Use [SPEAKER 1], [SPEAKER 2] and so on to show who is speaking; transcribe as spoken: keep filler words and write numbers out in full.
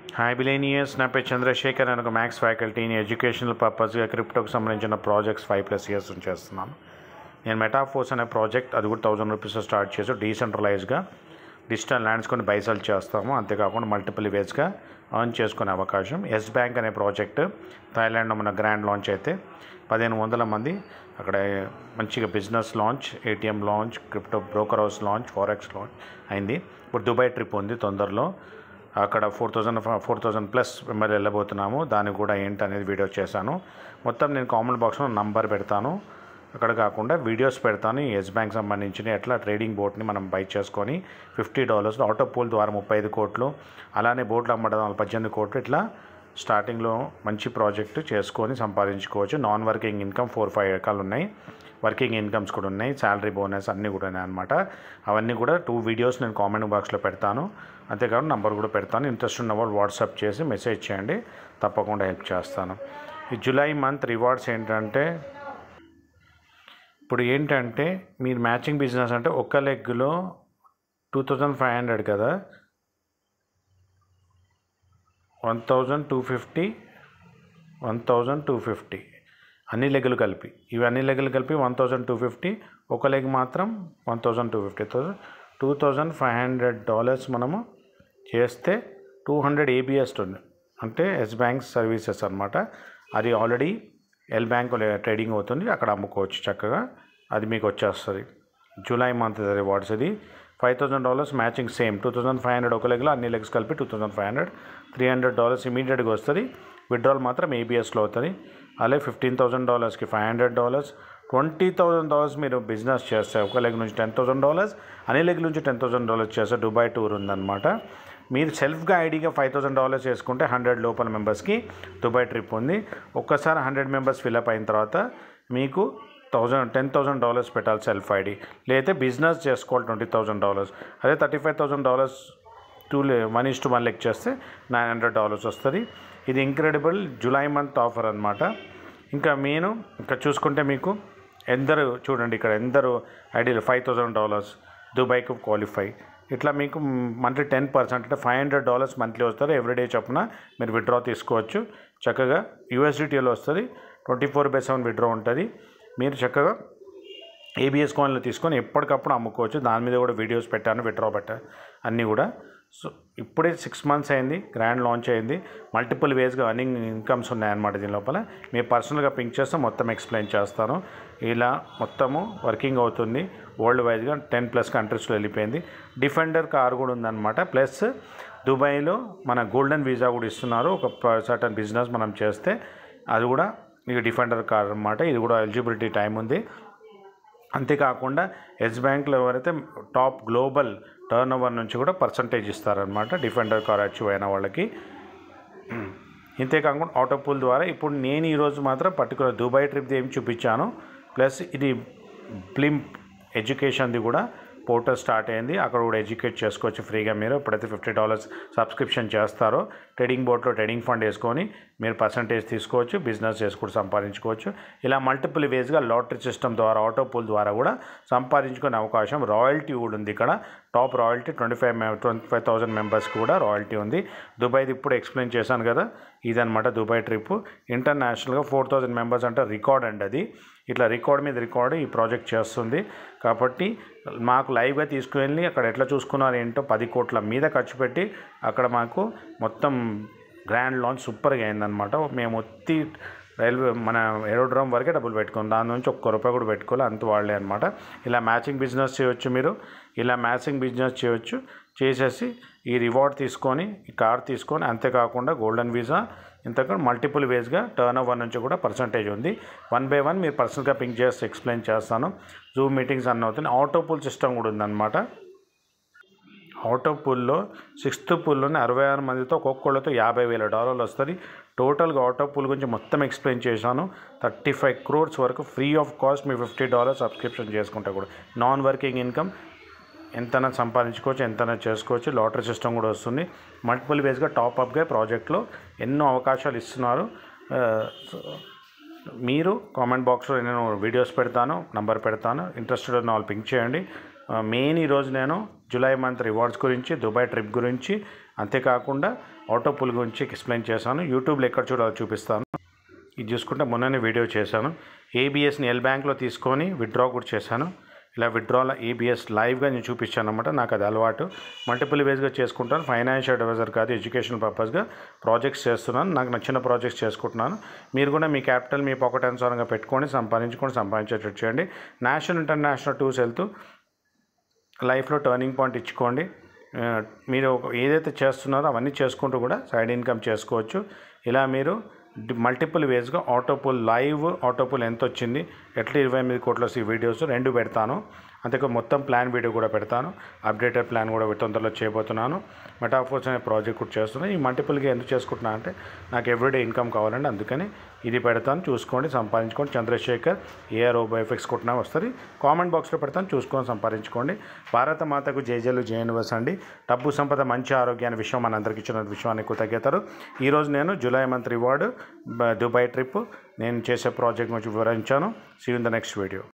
[SPEAKER 1] Hi బిలేనియర్స్, నా పేరు చంద్రశేఖర్. నేను ఒక మ్యాథ్స్ ఫ్యాకల్టీని ఎడ్యుకేషనల్ పర్పస్గా క్రిప్టోకి సంబంధించిన ప్రాజెక్ట్స్ ఫైవ్ ప్లస్ ఇయర్స్ నుంచి చేస్తున్నాను. నేను మెటాఫోర్స్ అనే ప్రాజెక్ట్ అది కూడా థౌసండ్ రూపీస్ స్టార్ట్ చేసి డీసెంట్రలైజ్గా డిజిటల్ ల్యాండ్స్ కొన్ని బైసల్ చేస్తాము. అంతేకాకుండా మల్టిపుల్ వేస్గా ఎర్న్ చేసుకునే అవకాశం. ఎస్ బ్యాంక్ అనే ప్రాజెక్ట్ థాయిలాండ్లో మన గ్రాండ్ లాంచ్ అయితే పదిహేను వందల మంది అక్కడ మంచిగా business launch, ATM launch, crypto broker house launch, forex launch అయింది. ఇప్పుడు దుబాయ్ ట్రిప్ ఉంది తొందరలో. అక్కడ four thousand four thousand plus member వెళ్ళబోతున్నాము. దానికి కూడా ఏంటి అనేది వీడియో చేశాను. మొత్తం నేను కామెంట్ బాక్స్లో నంబర్ పెడతాను. అక్కడ కాకుండా వీడియోస్ పెడతాను. ఎస్ బ్యాంక్ సంబంధించిన ఎట్లా ట్రేడింగ్ బోట్ని మనం బై చేసుకొని ఫిఫ్టీ డాలర్స్ ఆటో పూల్ ద్వారా ముప్పై ఐదు కోట్లు, అలానే బోట్లు అమ్మడం పద్దెనిమిది కోట్లు, ఇట్లా స్టార్టింగ్లో మంచి ప్రాజెక్టు చేసుకొని సంపాదించుకోవచ్చు. Non working income four five రకాలు ఉన్నాయి. వర్కింగ్ ఇన్కమ్స్ కూడా ఉన్నాయి. శాలరీ బోనస్ అన్నీ కూడా ఉన్నాయి అన్నమాట. అవన్నీ కూడా టూ వీడియోస్ నేను కామెంట్ బాక్స్లో పెడతాను. అంతేకాకుండా నంబర్ కూడా పెడతాను. ఇంట్రెస్ట్ ఉన్న వాళ్ళు వాట్సాప్ చేసి మెసేజ్ చేయండి, తప్పకుండా హెల్ప్ చేస్తాను. ఈ జూలై మంత్ రివార్డ్స్ ఏంటంటే, ఇప్పుడు ఏంటంటే మీరు మ్యాచింగ్ బిజినెస్ అంటే ఒక్క లెగ్లో టూ థౌజండ్ ఫైవ్ హండ్రెడ్ కదా, one thousand two fifty one thousand two fifty అన్ని లెగ్గులు కలిపి, ఇవి అన్ని లెగ్గులు కలిపి వన్ థౌజండ్ టూ ఫిఫ్టీ ఒక లెగ్ మాత్రం one thousand two fifty thousand two thousand five hundred dollars మనము చేస్తే టూ హండ్రెడ్ ఏబిఎస్ ఉంది, అంటే ఎస్ బ్యాంక్ సర్వీసెస్ అనమాట. అది ఆల్రెడీ ఎల్ బ్యాంక్ ట్రేడింగ్ అవుతుంది, అక్కడ అమ్ముకోవచ్చు చక్కగా. అది మీకు వచ్చేస్తుంది. July month rewards. ఇది five thousand dollars matching same two thousand five hundred ఒక లెగ్లో అన్ని లెగ్స్ కలిపి two thousand five hundred three hundred dollars ఇమీడియట్గా వస్తుంది. విత్డ్రాల్ మాత్రం ఏబిఎస్లో అవుతుంది. అలాగే ఫిఫ్టీన్ థౌసండ్ డాలర్స్కి five hundred dollars twenty thousand dollars మీరు బిజినెస్ చేస్తే ఒక లెగ్ నుంచి టెన్ థౌసండ్ డాలర్స్ అన్ని లెగ్ నుంచి టెన్ థౌసండ్ డాలర్స్ చేస్తే దుబాయ్ టూర్ ఉందన్నమాట. మీరు సెల్ఫ్గా ఐడిగా ఫైవ్ థౌసండ్ డాలర్స్ చేసుకుంటే హండ్రెడ్ లోపల మెంబర్స్కి దుబాయ్ ట్రిప్ ఉంది. ఒక్కసారి హండ్రెడ్ మెంబర్స్ ఫిల్అప్ అయిన తర్వాత మీకు థౌజండ్ టెన్ థౌసండ్ డాలర్స్ పెట్టాలి సెల్ఫ్ ఐడి, లేకపోతే బిజినెస్ చేసుకోవాలి ట్వంటీ థౌసండ్ డాలర్స్. అదే thirty five thousand dollars two one is to one leg చేస్తే నైన్ హండ్రెడ్ డాలర్స్ వస్తుంది. ఇది ఇంక్రెడిబుల్ జూలై మంత్ ఆఫర్ అనమాట. ఇంకా నేను ఇంకా చూసుకుంటే మీకు ఎందరు చూడండి, ఇక్కడ ఎందరు ఐడియాలు ఫైవ్ థౌసండ్ డాలర్స్ దుబాయ్కి క్వాలిఫై, ఇట్లా మీకు మంత్లీ టెన్ పర్సెంట్ అంటే ఫైవ్ హండ్రెడ్ డాలర్స్ మంత్లీ వస్తారు. ఎవ్రీడే చొప్పున మీరు విత్డ్రా తీసుకోవచ్చు. చక్కగా యూఎస్డిటీలో వస్తుంది. Twenty four by seven withdraw ఉంటుంది. మీరు చక్కగా ఏబిఎస్ కాయిన్లు తీసుకొని ఎప్పటికప్పుడు అమ్ముకోవచ్చు. దాని మీద కూడా వీడియోస్ పెట్టాను, విత్డ్రా పెట్టాను అన్నీ కూడా. సో ఇప్పుడే సిక్స్ మంత్స్ అయింది, గ్రాండ్ లాంచ్ అయింది. మల్టిపుల్ వేస్గా అర్నింగ్ ఇన్కమ్స్ ఉన్నాయన్నమాట దీని లోపల. మీరు పర్సనల్గా పింక్ చేస్తే మొత్తం ఎక్స్ప్లెయిన్ చేస్తాను. ఇలా మొత్తము వర్కింగ్ అవుతుంది. వరల్డ్ వైజ్గా టెన్ ప్లస్ కంట్రీస్లో వెళ్ళిపోయింది. డిఫెండర్ కార్ కూడా ఉందన్నమాట. ప్లస్ దుబాయ్లో మన గోల్డెన్ వీసా కూడా ఇస్తున్నారు. ఒక సర్టన్ బిజినెస్ మనం చేస్తే అది కూడా ఇది డిఫెండర్ కార్ అన్నమాట. ఇది కూడా ఎలిజిబిలిటీ టైం ఉంది. అంతేకాకుండా ఎస్ బ్యాంక్లో ఎవరైతే టాప్ గ్లోబల్ టర్న్ ఓవర్ నుంచి కూడా పర్సంటేజ్ ఇస్తారనమాట డిఫెండర్ కార్ అచీవ్ అయిన వాళ్ళకి. ఇంతేకాకుండా ఆటో పూల్ ద్వారా ఇప్పుడు నేను ఈరోజు మాత్రం పర్టికులర్ దుబాయ్ ట్రిప్ది ఏం చూపించాను. ప్లస్ ఇది బ్లింప్ ఎడ్యుకేషన్ది కూడా పోర్టల్ స్టార్ట్ అయింది. అక్కడ కూడా ఎడ్యుకేట్ చేసుకోవచ్చు ఫ్రీగా. మీరు ఎప్పుడైతే ఫిఫ్టీ డాలర్స్ సబ్స్క్రిప్షన్ చేస్తారో ట్రేడింగ్ బోర్డ్లో ట్రేడింగ్ ఫండ్ వేసుకొని మీరు పర్సంటేజ్ తీసుకోవచ్చు, బిజినెస్ చేసి కూడా సంపాదించుకోవచ్చు. ఇలా మల్టిపుల్ వేస్గా లాటరీ సిస్టమ్ ద్వారా ఆటో పూల్ ద్వారా కూడా సంపాదించుకునే అవకాశం. రాయల్టీ కూడా ఉంది ఇక్కడ. Top royalty twenty five twenty five thousand మెంబర్స్కి కూడా రాయల్టీ ఉంది. దుబాయ్ది ఇప్పుడు ఎక్స్ప్లెయిన్ చేశాను కదా, ఇదనమాట దుబాయ్ ట్రిప్. ఇంటర్నేషనల్గా ఫోర్ థౌజండ్ మెంబర్స్ అంటే రికార్డ్ అండి అది. ఇట్లా రికార్డ్ మీద రికార్డు ఈ ప్రాజెక్ట్ చేస్తుంది. కాబట్టి మాకు లైవ్గా తీసుకువెళ్ళి అక్కడ ఎట్లా చూసుకున్నారు ఏంటో పది కోట్ల మీద ఖర్చు పెట్టి అక్కడ మాకు మొత్తం గ్రాండ్ లాంచ్ సూపర్గా అయిందనమాట. మేము ఒత్తి రైల్వే మన ఏరోడ్రోమ్ వరకే డబ్బులు పెట్టుకున్నాం, దాని నుంచి ఒక్క రూపాయి కూడా పెట్టుకోవాలి, అంత వాళ్ళే అనమాట. ఇలా మ్యాచింగ్ బిజినెస్ చేయవచ్చు. మీరు ఇలా మ్యాచింగ్ బిజినెస్ చేయవచ్చు. చేసేసి ఈ రివార్డ్ తీసుకొని ఈ కార్ తీసుకొని, అంతేకాకుండా గోల్డెన్ వీసా, ఇంతకాకుండా మల్టిపుల్ వేస్గా టర్న్ ఓవర్ నుంచి కూడా పర్సంటేజ్ ఉంది. వన్ బై వన్ మీరు పర్సనల్గా పింక్ చేసి ఎక్స్ప్లెయిన్ చేస్తాను. జూమ్ మీటింగ్స్ అన్నీ అవుతుంది. ఆటో పూల్ సిస్టమ్ కూడా ఉందన్నమాట. ఆటో పూల్లో సిక్స్త్ పూల్లోనే అరవై ఆరు మందితో ఒక్కొక్కళ్ళతో యాభై వేల డాలర్లు వస్తుంది. టోటల్గా ఆటో పూల్ గురించి మొత్తం ఎక్స్ప్లెయిన్ చేశాను. థర్టీ ఫైవ్ క్రోర్స్ వరకు ఫ్రీ ఆఫ్ కాస్ట్ మీ ఫిఫ్టీ డాలర్స్ సబ్స్క్రిప్షన్ చేసుకుంటే కూడా నాన్ వర్కింగ్ ఇన్కమ్ ఎంతైనా సంపాదించుకోవచ్చు, ఎంతైనా చేసుకోవచ్చు. లాటరీ సిస్టమ్ కూడా వస్తుంది. మల్టిపుల్ వేస్గా టాప్అప్గా ప్రాజెక్ట్లో ఎన్నో అవకాశాలు ఇస్తున్నారు. మీరు కామెంట్ బాక్స్లో నేను వీడియోస్ పెడతాను, నంబర్ పెడతాను. ఇంట్రెస్టెడ్ ఉన్న వాళ్ళు పింక్ చేయండి. మెయిన్ ఈరోజు నేను జూలై మంత్ రివార్డ్స్ గురించి, దుబాయ్ ట్రిప్ గురించి, అంతేకాకుండా ఆటో పుల్ గురించి ఎక్స్ప్లెయిన్ చేశాను. యూట్యూబ్లో ఎక్కడ చూడాలో చూపిస్తాను. ఇది చూసుకుంటే మొన్ననే వీడియో చేశాను. ఏబిఎస్ని ఎల్ బ్యాంక్లో తీసుకొని విత్డ్రా కూడా చేశాను. ఇలా విత్డ్రాలో ఏబిఎస్ లైవ్గా నేను చూపించాను అనమాట. నాకు అది అలవాటు. మల్టిపుల్ వేస్గా చేసుకుంటాను. ఫైనాన్షియల్ అడ్వైజర్ కాదు, ఎడ్యుకేషన్ పర్పస్గా ప్రాజెక్ట్స్ చేస్తున్నాను. నాకు నచ్చిన ప్రాజెక్ట్స్ చేసుకుంటున్నాను. మీరు కూడా మీ క్యాపిటల్ మీ పాకెట్ అనుసారంగా పెట్టుకొని సంపాదించుకొని సంపాదించేటట్టు చేయండి. నేషనల్ ఇంటర్నేషనల్ టూర్స్ వెళ్తూ లైఫ్లో టర్నింగ్ పాయింట్ ఇచ్చుకోండి. మీరు ఏదైతే చేస్తున్నారో అవన్నీ చేసుకుంటూ కూడా సైడ్ ఇన్కమ్ చేసుకోవచ్చు. ఇలా మీరు మల్టిపుల్ వేస్గా ఆటోపుల్ లైవ్ ఆటోపుల్ ఎంత వచ్చింది, ఎట్లా ఇరవై ఎనిమిది కోట్ల వీడియోస్ రెండు పెడతాను. అంతేకా మొత్తం ప్లాన్ వీడియో కూడా పెడతాను. అప్డేటెడ్ ప్లాన్ కూడా తొందరలో చేయబోతున్నాను. మెటాఫోర్స్ అనే ప్రాజెక్ట్ కూడా చేస్తున్నాను. ఈ మల్టిపుల్గా ఎందుకు చేసుకుంటున్నా అంటే నాకు ఎవ్రీడే ఇన్కమ్ కావాలండి. అందుకని ఇది పెడతాను. చూసుకోండి, సంపాదించుకోండి. చంద్రశేఖర్ ఏఆర్ ఓబైఎఫ్ఎక్స్ కొట్టినా వస్తుంది. కామెంట్ బాక్స్లో పెడతాను, చూసుకొని సంపాదించుకోండి. భారత మాతకు జేజేలు జేఎన్వస్ అండి. డబ్బు సంపద మంచి ఆరోగ్యాన్ని విషయం మన అందరికీ ఇచ్చిన విషయాన్ని కృతజ్ఞతలు. ఈరోజు నేను July month reward Dubai trip నేను చేసే ప్రాజెక్ట్ గురించి వివరించాను. See you in the next video.